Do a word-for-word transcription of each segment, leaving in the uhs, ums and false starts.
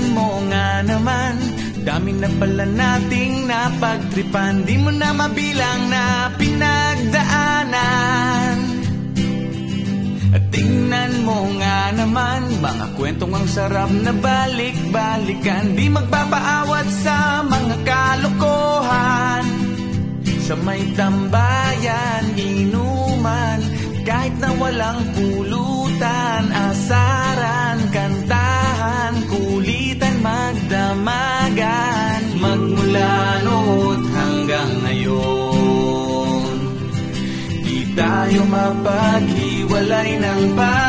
Tingnan mo nga naman, dami na pala nating napagtripan, di mo na mabilang na pinagdaanan. At tingnan mo nga naman, mga kwentong ang sarap na balik-balikan, di magpapaawat sa mga kalokohan. Sa may tambayan, inuman, kahit na walang pulutan, asaran, kantahan, kulitan, magdamagan, magmula noon hanggang ngayon. Di tayo mapaghiwalay ng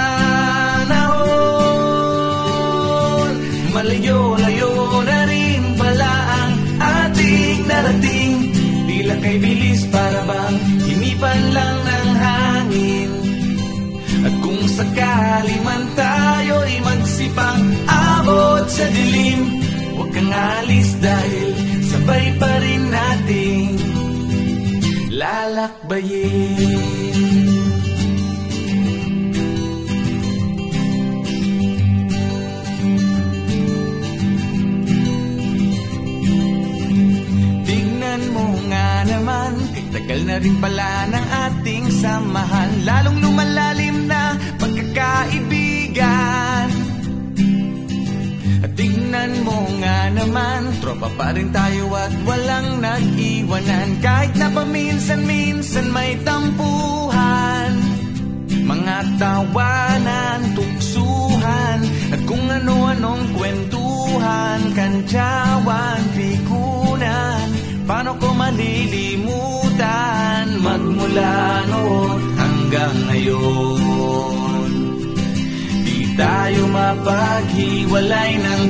panahon. Malayo-layo na rin pala ang ating narating, tila kay bilis para bang hinipan lang ng hangin. At kung sakali man tayo'y magsipang abot sa dilim, huwag kang alis dahil sabay pa rin nating lalakbayin. Tagal na rin pala ng ating samahan, lalong lumalalim na pagkakaibigan. At tingnan mo nga naman, tropa pa rin tayo at walang nag-iwanan, kahit na paminsan-minsan may tampuhan, mga tawanan, tuksuhan, at kung ano-anong kwentuhan, kantyawan, pikunan. Paano ko malilimutan, magmula noon hanggang ngayon. Di tayo mapaghiwalay ng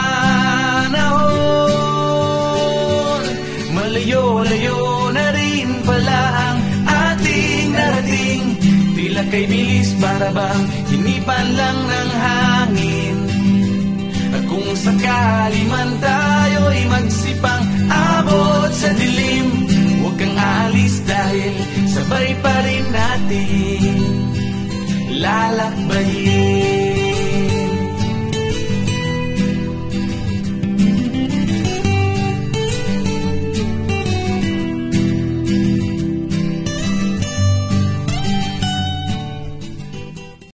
panahon. Malayo-layo na rin pala ang ating narating, tila kay bilis para bang hinipan lang ng hangin. At kung sakali man tayo'y magsipang abot sa dilim, huwag kang alis dahil sabay pa rin natin lalakbayin.